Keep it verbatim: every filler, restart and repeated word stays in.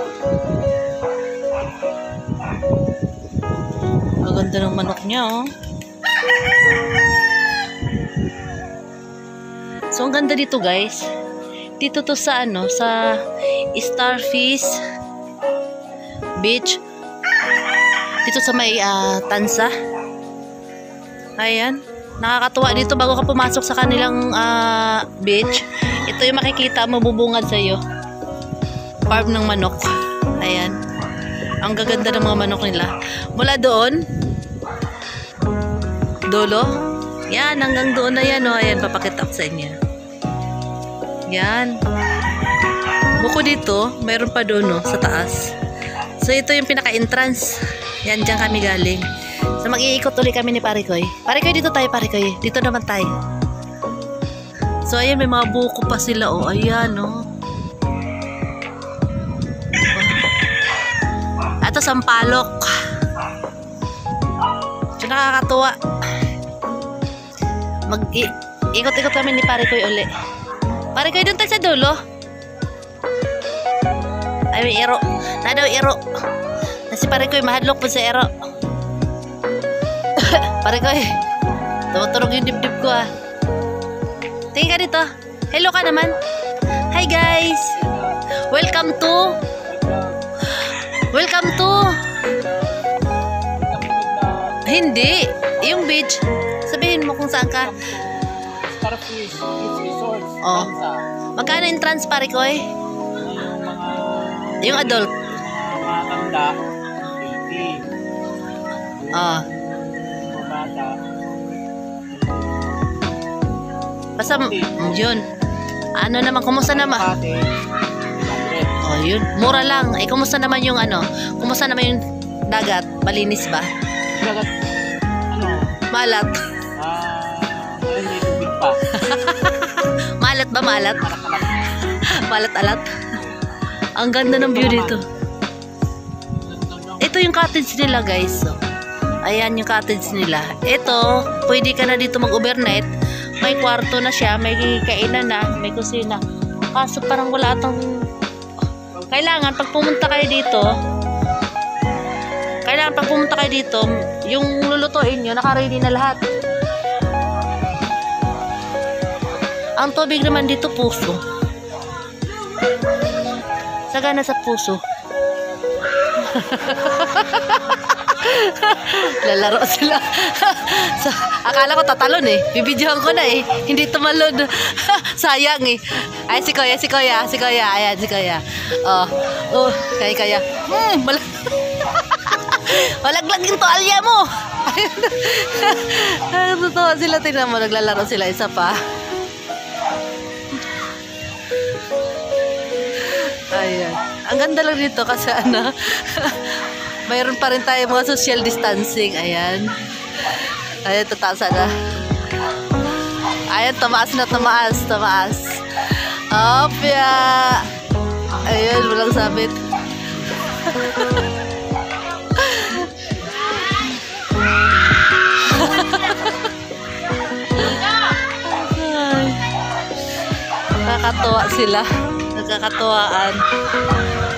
Ang ganda ng manok niya, oh. So, ang ganda dito, guys. Dito to sa, ano, sa Starfish Beach. Dito sa may uh, Tansa. Ayan. Nakakatuwa dito bago ka pumasok sa kanilang uh, beach. Ito yung makikita mo, bubungad sa'yo. Farm ng manok. Ayan. Ang gaganda ng mga manok nila. Mula doon, dulo. Yan, hanggang doon na yan. Oh. Ayan, papakita ko sa inyo. Yan. Buko dito, mayroon pa doon, oh, sa taas. So, ito yung pinaka-entrance. Yan, dyan kami galing. So, mag-iikot ulit kami ni Parikoy. Parikoy, dito tayo, Parikoy. Dito naman tayo. So, ayan, may mga buko pa sila, oh. Ayan, oh. Ito, sampalok. So, nakakatuwa. Mag-ikot-ikot kami ni Parikoy ulit. Parikoy, doon tayo sa dulo. Ay, may ero. Na daw ero. Nasi Parikoy, mahadlok po sa ero. Parikoy, tumuturog yung dibdib ko, ah. Tingin ka dito. Hello ka naman. Hi, guys. Welcome to Welcome to Hindi. Yung beach. Sabihin mo kung saan ka. Starfish Beach Resort. Oh. Magkano entrance, Parikoy? Yung mga... Yung adult. Mga tanda, eighty. Ah. Yung bata. Basta, mm, yun. Ano naman, kumusta naman? Pati, one hundred. Oh, yun. Mura lang. Eh, kumusta naman yung ano? Kumusta naman yung dagat? Malinis ba? Dagat, ano, Malat. ah, uh, hindi tubig pa. Malat ba? Malat? Malat-alat. Ang ganda ng view dito. Ito yung cottage nila, guys. So, ayan yung cottage nila. Ito, pwede ka na dito mag-overnight. May kwarto na siya, may kainan na, may kusina. Kaso parang wala atang... Kailangan, pag pumunta kayo dito, kailangan pag pumunta kayo dito, yung lulutuin nyo, naka-ready na lahat. Ang tubig naman dito, puso. Sagana sa puso. Lalaro sila. So, akala ko tatalon eh. Bibidyohan ko na eh. Hindi tumalon. Sayang eh. Ay, si Kuya, si Kuya, si Kuya. Ayan, si Kuya. Oh, oh, kaya, kaya. Hmm, malag... malaglag yung toalya mo. Ay, totoo sila. Tingnan mo, naglalaro sila. Isa pa. Ayan. Ang ganda lang dito kasi ano, mayroon pa rin tayo mga social distancing. Ayan. Ayan, tataasa na. Ayan, tumaas na, tumaas, tumaas. Opya. Ayun, walang sabit. Nakakatuwa sila. Nagkakatuwaan.